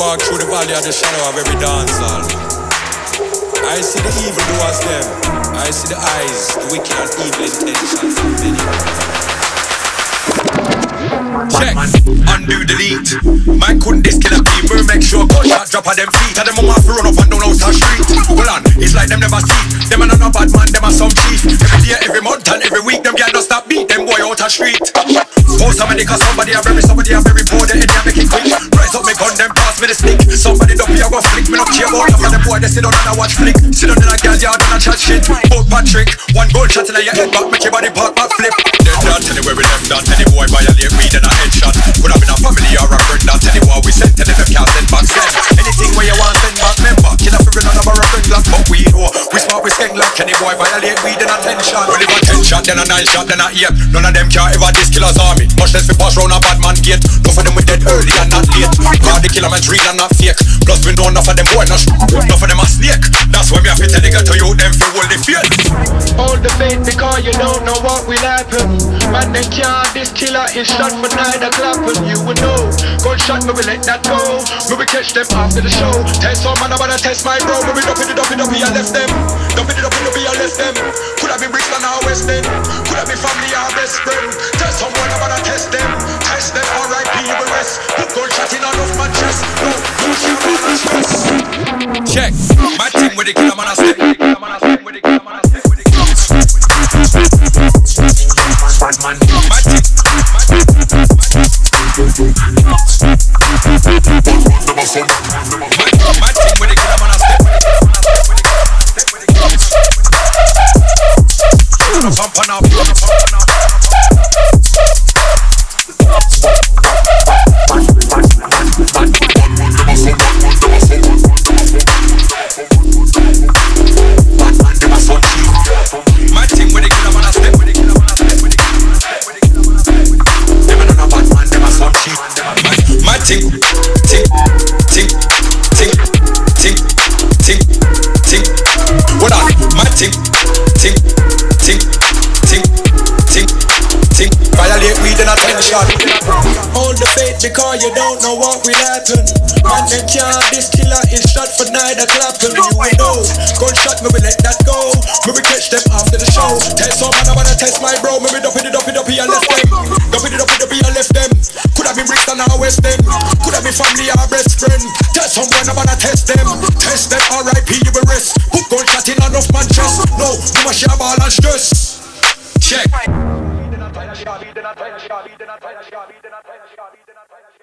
walk through the valley of the shadow of every dance hall. I see the evil doers them. I see the eyes, the wicked and evil intentions of many. Check, undo, delete. Man couldn't this Killa P. We make sure gunshot drop at them feet. And them mama have to run up and down out the street. Hold on, it's like them never see. Them are not a bad man, them are some chief. Every day, every month and every week, them girls don't stop beat them boy out the street. Post somebody cause somebody are very poor. The enemy make it quick. Rise up me gun, them pass me the stick. Somebody don't be a go flick. Me not care about them and them boy, they sit down and I watch flick. Sit down in a girl yard and I chat shit. Both Patrick, one gunshot till your head back, make your body pop back flip. They don't tell you where we left on. Any boy violate we then a headshot. Could have been a family or a friend. Don't tell you what we sent. Tell them can't send back send. Anything where you want send back member. Killa P run out of a friend block. But we know we smart we skank like any boy violate we then attention. We live a 10 shot then a 9 shot then a 8. None of them can ever diss Killa's army. Much less we pass round a bad man gate. Enough of them we dead early and not late. Cause the killer man's real and not fake. Plus we know enough of them boy not enough of them a snake. That's why we have to tell the ghetto you them feel hold the faith. Hold the faith because you don't know what will happen. Man they can't this killer is shot for 9 o'clock and you will know. Gunshot me we let that go. We will catch them after the show. Tell some man I wanna test my bro. We will dump it I left them. Dump it I left them. Could have been Brixton or West End. Could have been family or best friend. Tell someone I wanna test them. Test them R.I.P. you will rest. Put gunshot in on off my chest. No, you shoot me my stress. Check, my team with the killer man a step. My team. My team with the killer man a step. Pump on up. My team with the killer man a step. My ting. What on? My ting. Violate we then attention. Hold the faith because you don't know what will happen. Man them can't this killer is shot for 9 o'clock and you will know. Gunshot me we let that go. Me we catch them after the show. Tell some man I wanna test my bro. Me we dump it I left them. Dump it I left them. Could have been Brixton or West End. Could have been family or best friend. Tell someone I wanna test them. Test them R.I.P. you will rest. Put gunshot in on off my chest. No, you must share ball and stress. Check.